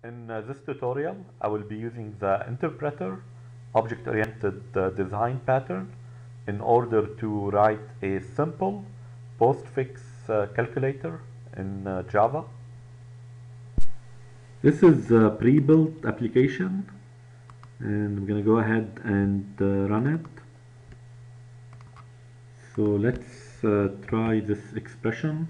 In this tutorial, I will be using the interpreter object-oriented design pattern in order to write a simple postfix calculator in Java. This is a pre-built application, and I'm going to go ahead and run it. So let's try this expression.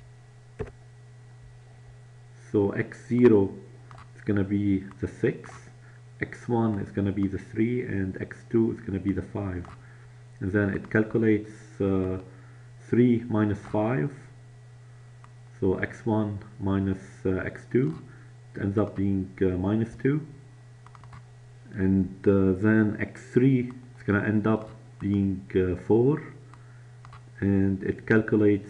So x0 is going to be the 6, x1 is going to be the 3, and x2 is going to be the 5. And then it calculates 3 minus 5, so x1 minus x2, it ends up being minus 2. And then x3 is going to end up being 4, and it calculates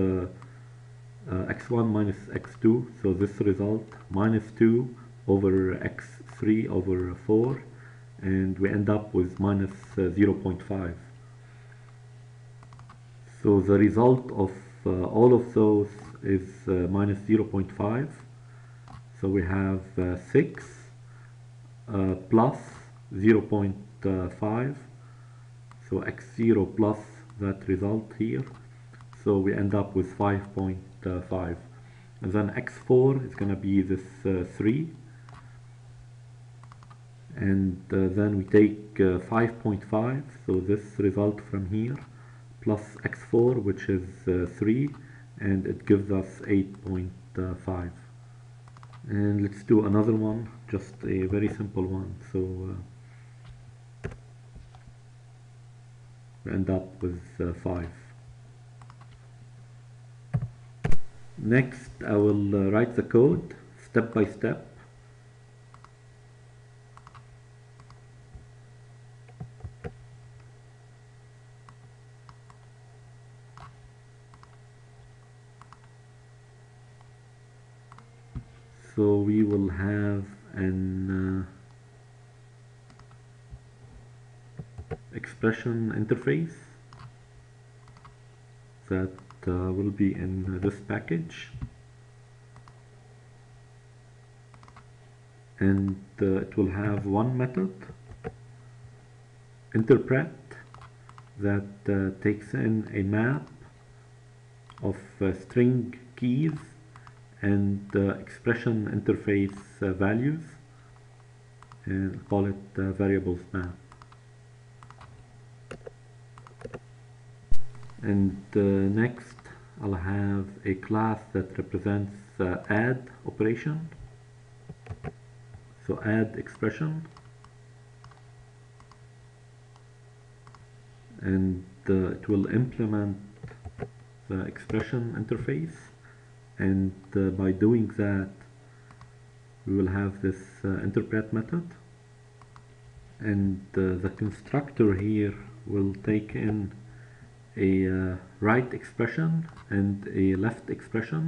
x1 minus x2, so this result minus 2 over x3 over 4, and we end up with minus 0.5. So the result of all of those is minus 0.5. So we have 6 plus 0.5, so x0 plus that result here, so we end up with 5.5. And then x4 is going to be this 3, and then we take 5.5, so this result from here plus x4, which is 3, and it gives us 8.5. And let's do another one, just a very simple one. So we end up with 5. Next, I will write the code step by step. So we will have an expression interface that will be in this package, and it will have one method, interpret, that takes in a map of string keys and expression interface values, and call it variables map. And next I'll have a class that represents add operation, so add expression, and it will implement the expression interface, and by doing that we will have this interpret method, and the constructor here will take in a right expression and a left expression.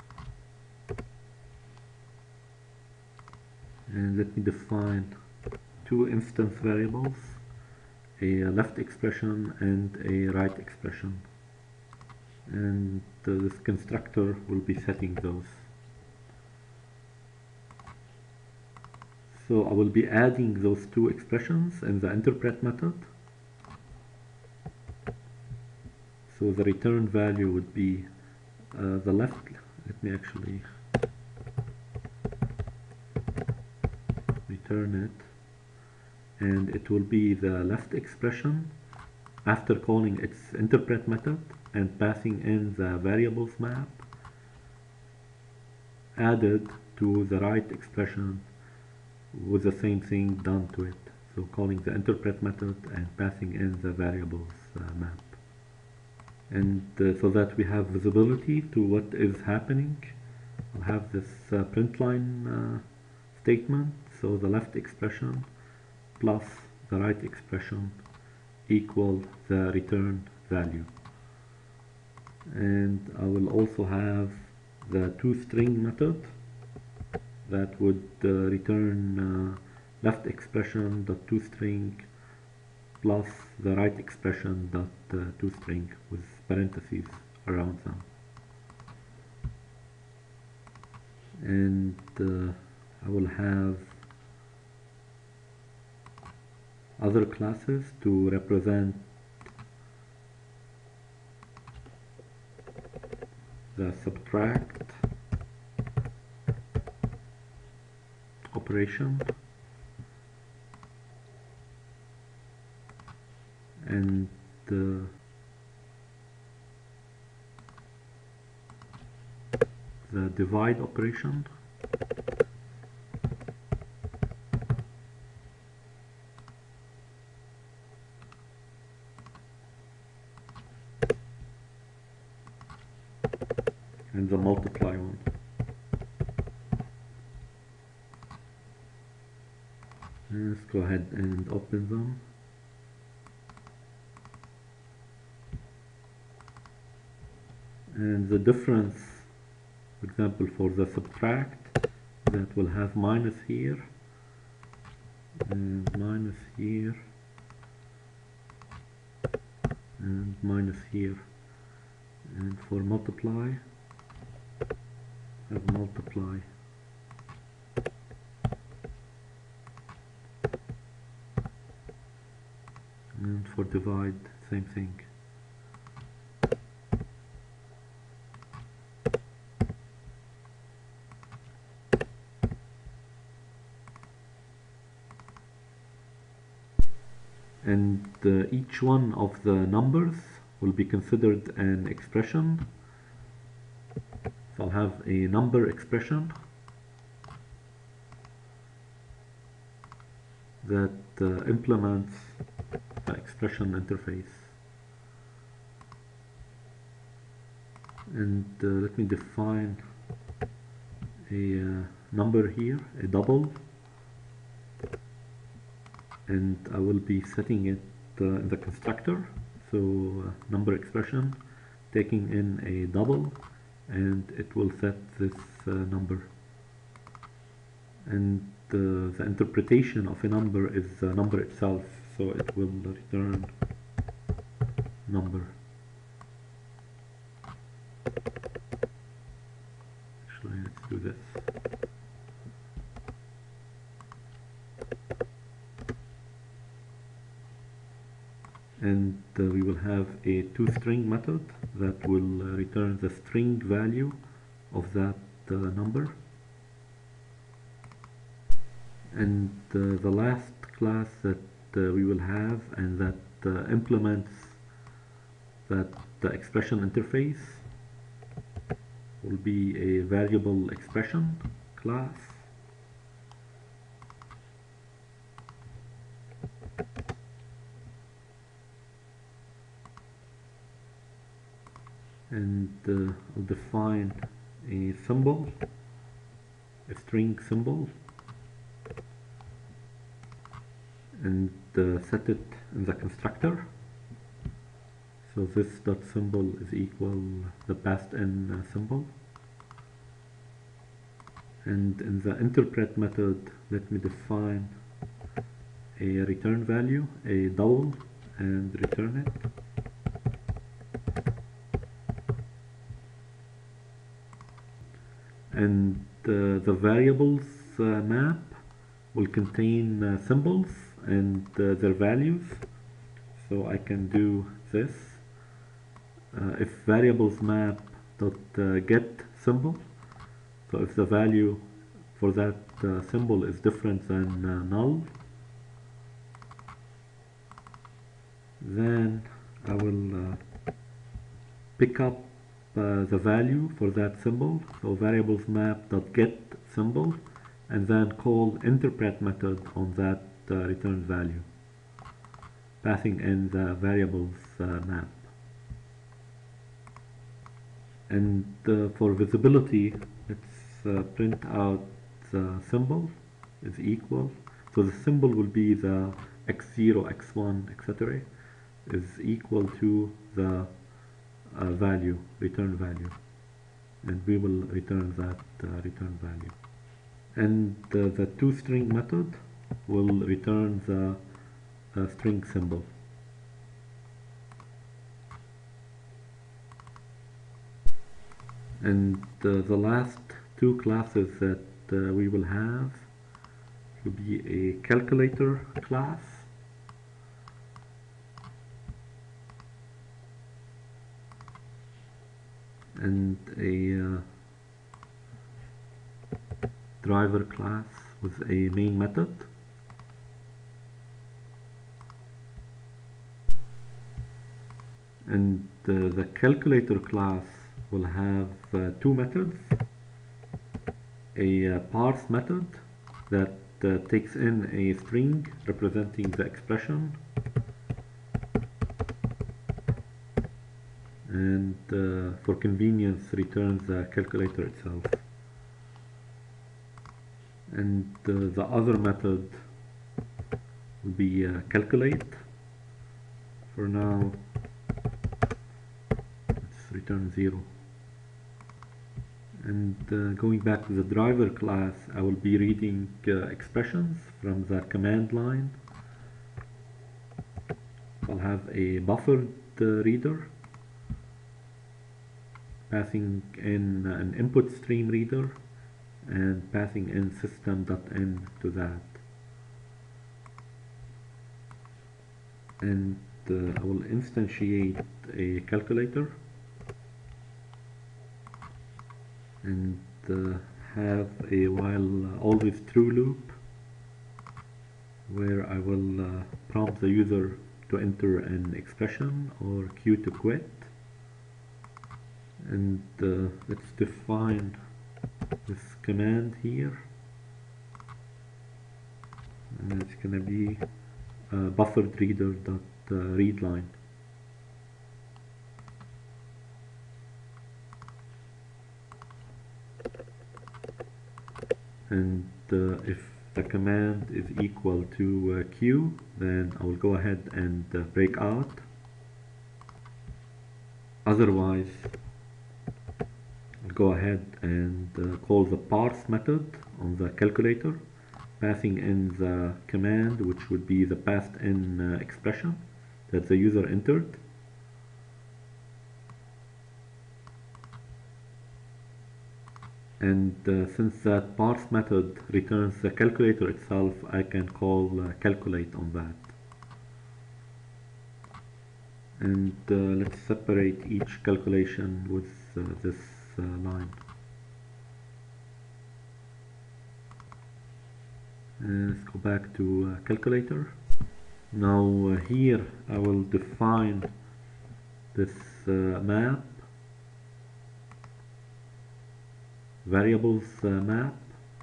And let me define two instance variables, a left expression and a right expression, and this constructor will be setting those. So I will be adding those two expressions in the interpret method. So the return value would be the left. Let me actually return it, and it will be the left expression after calling its interpret method and passing in the variables map, added to the right expression with the same thing done to it, so calling the interpret method and passing in the variables map. And so that we have visibility to what is happening, we'll have this print line statement, so the left expression plus the right expression equal the return value. And I will also have the toString method that would return left expression dot toString plus the right expression dot toString with parentheses around them. And I will have other classes to represent the subtract operation and the divide operation. And the multiply one. Let's go ahead and open them. And the difference, for example, for the subtract, that will have minus here and minus here and minus here, and for multiply have multiply. And for divide, same thing. And each one of the numbers will be considered an expression. So I'll have a number expression that implements the expression interface. And let me define a number here, a double, and I will be setting it in the constructor. So number expression taking in a double, and it will set this number. And the interpretation of a number is the number itself, so it will return number. Actually, let's do this. And we will have a toString method that will return the string value of that number. And the last class that we will have and that implements that expression interface will be a variable expression class. And I'll define a symbol, a string symbol, and set it in the constructor. So this dot symbol is equal the passed in symbol. And in the interpret method, let me define a return value, a double, and return it. And the variables map will contain symbols and their values. So I can do this. If variables map dot get symbol, so if the value for that symbol is different than null, then I will pick up the value for that symbol. So variables map dot get symbol, and then call interpret method on that return value, passing in the variables map. And for visibility, let's print out the symbol is equal. So the symbol will be the x0, x1, etc. is equal to the value, return value, and we will return that return value. And the toString method will return the string symbol. And the last two classes that we will have will be a calculator class, and a driver class with a main method. And the calculator class will have two methods. A parse method that takes in a string representing the expression, and for convenience returns the calculator itself. And the other method will be calculate. For now, let's return 0. And going back to the driver class, I will be reading expressions from the command line. I'll have a buffered reader, passing in an input stream reader and passing in system.in to that. And I will instantiate a calculator and have a while always true loop where I will prompt the user to enter an expression or queue to quit. And let's define this command here, and it's gonna be buffered reader dot readline. And if the command is equal to Q, then I will go ahead and break out. Otherwise, I'll go ahead and call the parse method on the calculator, passing in the command, which would be the passed in expression that the user entered. And since that parse method returns the calculator itself, I can call calculate on that. And let's separate each calculation with this line. Let's go back to calculator. Now here I will define this map, variables map,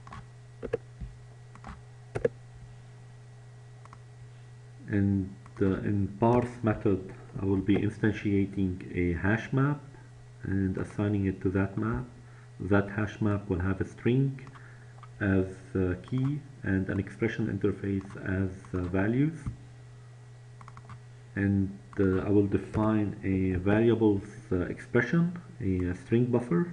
and in parse method I will be instantiating a hash map and assigning it to that map. That hash map will have a string as key and an expression interface as values. And I will define a variables expression, a string buffer,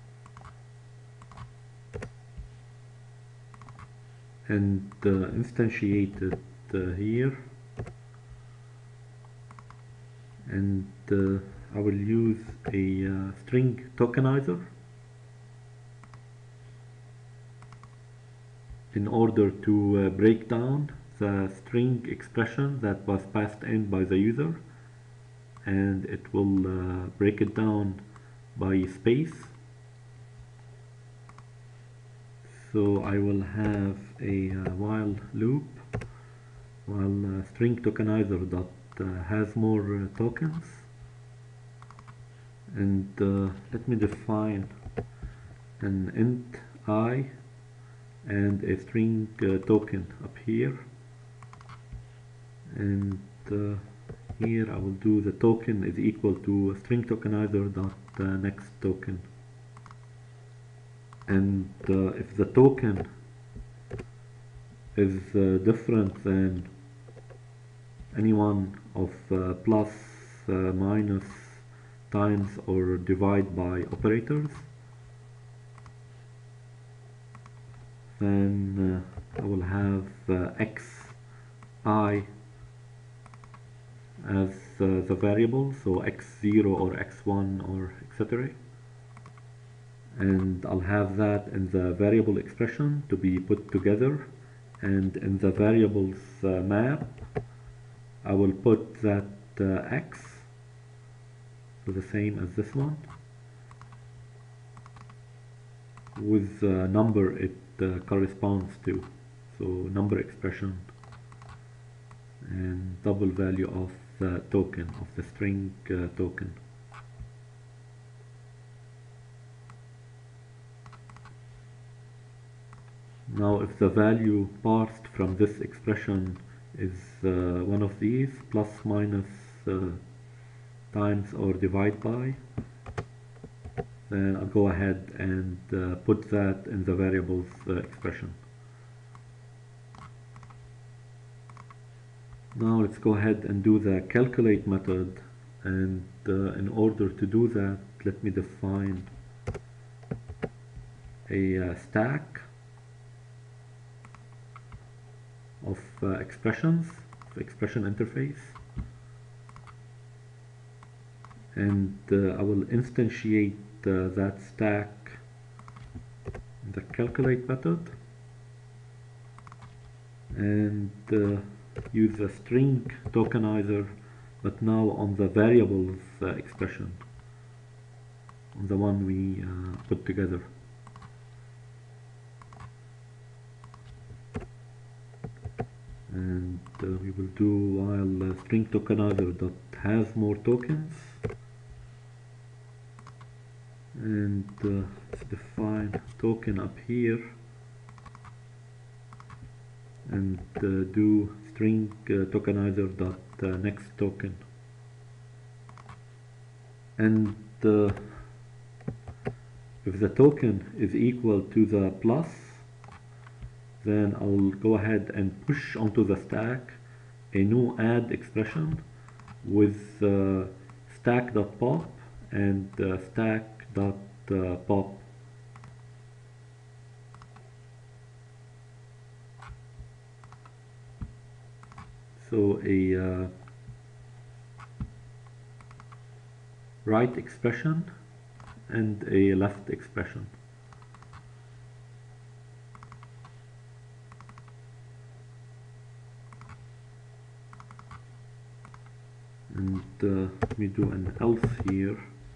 and instantiate it here. And I will use a string tokenizer in order to break down the string expression that was passed in by the user, and it will break it down by space. So I will have a while loop while string tokenizer dot has more tokens, and let me define an int I and a string token up here, and here I will do the token is equal to string tokenizer dot next token. And if the token is different than any one of plus, minus, times, or divide by operators, then I will have xi as the variable, so x0 or x1 or etc. and I'll have that in the variable expression to be put together, and in the variables map I will put that x, so the same as this one, with the number it corresponds to, so number expression and double value of the token, of the string token. Now if the value parsed from this expression is one of these, plus, minus, times, or divide by, then I'll go ahead and put that in the variables expression. Now let's go ahead and do the calculate method, and in order to do that, let me define a stack of expressions, of expression interface, and I will instantiate that stack in the calculate method, and use a string tokenizer, but now on the variables expression, on the one we put together. And we will do while string tokenizer dot has more tokens, and let's define token up here, and do string tokenizer dot next token, and if the token is equal to the plus, then I'll go ahead and push onto the stack a new add expression with stack.pop and stack.pop. So a right expression and a left expression. And let me do an else here,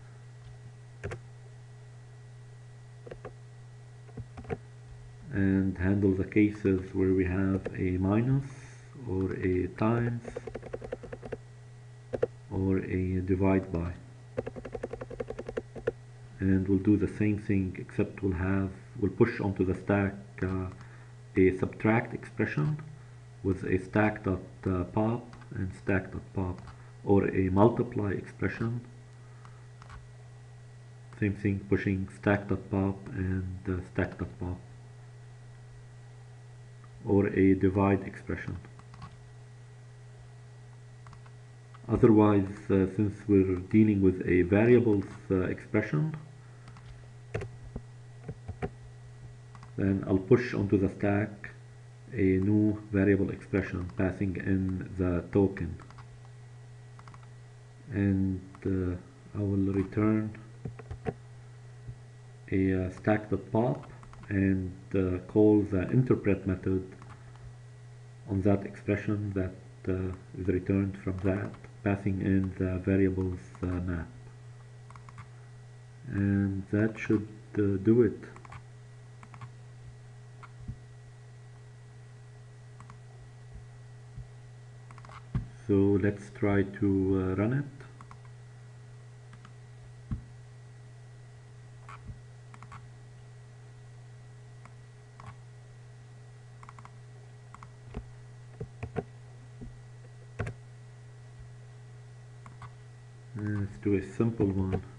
and handle the cases where we have a minus or a times or a divide by, and we'll do the same thing, except we'll push onto the stack a subtract expression with a stack.pop and stack.pop, or a multiply expression, same thing, pushing stack.pop and stack.pop, or a divide expression. Otherwise, since we're dealing with a variables expression, then I'll push onto the stack a new variable expression passing in the token, and I will return a stack.pop and call the interpret method on that expression that is returned from that, passing in the variables map, and that should do it. So let's try to run it. Let's do a simple one.